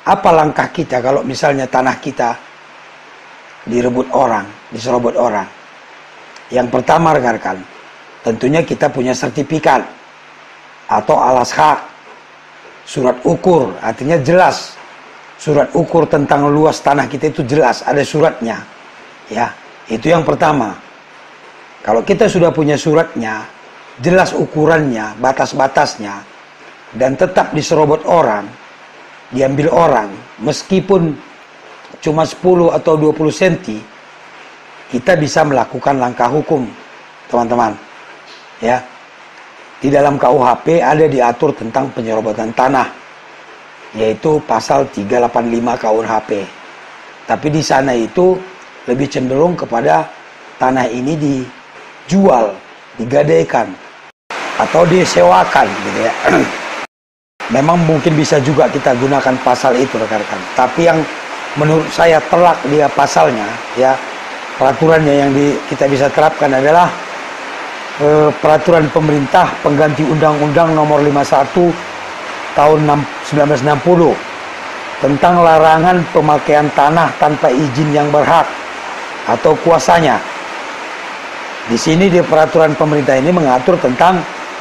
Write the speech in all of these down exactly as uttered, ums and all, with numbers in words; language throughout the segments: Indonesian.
apa langkah kita kalau misalnya tanah kita direbut orang, diserobot orang? Yang pertama rekan-rekan, tentunya kita punya sertifikat atau alas hak, surat ukur, artinya jelas. Surat ukur tentang luas tanah kita itu jelas, ada suratnya. Ya, itu yang pertama. Kalau kita sudah punya suratnya, jelas ukurannya, batas-batasnya, dan tetap diserobot orang, diambil orang, meskipun cuma sepuluh atau dua puluh senti, kita bisa melakukan langkah hukum, teman-teman. Ya, di dalam K U H P ada diatur tentang penyerobotan tanah, yaitu pasal tiga ratus delapan puluh lima K U H P. Tapi di sana itu lebih cenderung kepada tanah ini dijual, digadaikan, atau disewakan, gitu ya. Memang mungkin bisa juga kita gunakan pasal itu, rekan-rekan. Tapi yang menurut saya telak dia pasalnya, ya, peraturannya yang di, kita bisa terapkan adalah eh, peraturan pemerintah pengganti Undang-Undang Nomor lima puluh satu tahun seribu sembilan ratus enam puluh tentang larangan pemakaian tanah tanpa izin yang berhak atau kuasanya. Di sini di peraturan pemerintah ini mengatur tentang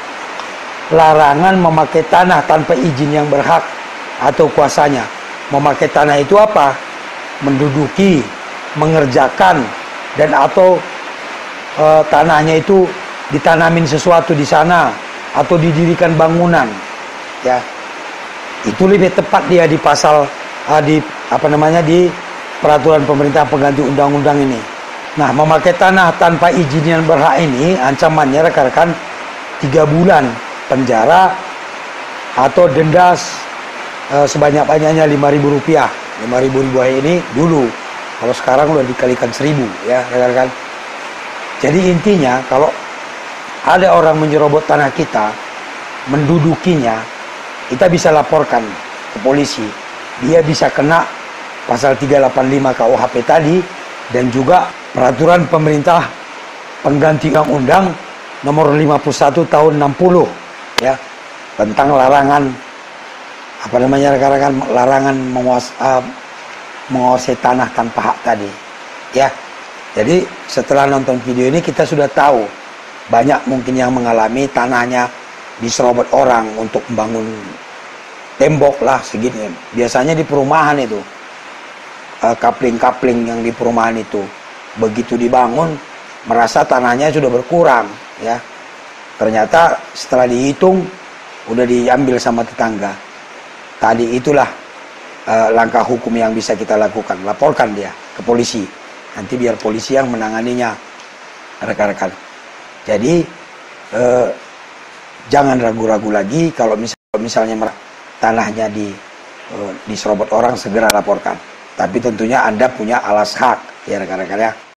larangan memakai tanah tanpa izin yang berhak atau kuasanya. Memakai tanah itu apa? Menduduki, mengerjakan, dan atau e, tanahnya itu ditanamin sesuatu di sana atau didirikan bangunan. Ya, itu lebih tepat dia di pasal uh, di apa namanya di peraturan pemerintah pengganti undang-undang ini. Nah, memakai tanah tanpa izin yang berhak ini ancamannya rekan-rekan tiga bulan penjara atau denda uh, sebanyak-banyaknya lima ribu rupiah. lima ribu rupiah ini dulu, kalau sekarang udah dikalikan seribu, ya rekan-rekan. Jadi intinya kalau ada orang menyerobot tanah kita, mendudukinya, kita bisa laporkan ke polisi. Dia bisa kena pasal tiga ratus delapan puluh lima K U H P tadi, dan juga peraturan pemerintah pengganti undang-undang nomor lima puluh satu tahun enam puluh, ya, tentang larangan apa namanya rekan-rekan, larangan menguas, uh, menguasai tanah tanpa hak tadi, ya. Jadi setelah nonton video ini kita sudah tahu banyak mungkin yang mengalami tanahnya diserobot orang untuk membangun tembok lah segini. Biasanya di perumahan itu, kapling-kapling uh, yang di perumahan itu begitu dibangun merasa tanahnya sudah berkurang, ya. Ternyata setelah dihitung udah diambil sama tetangga. Tadi itulah uh, langkah hukum yang bisa kita lakukan. Laporkan dia ke polisi. Nanti biar polisi yang menanganinya, rekan-rekan. Jadi uh, jangan ragu-ragu lagi kalau misalnya, misalnya tanahnya di uh, diserobot orang, segera laporkan. Tapi tentunya Anda punya alas hak, ya rekan-rekan, ya.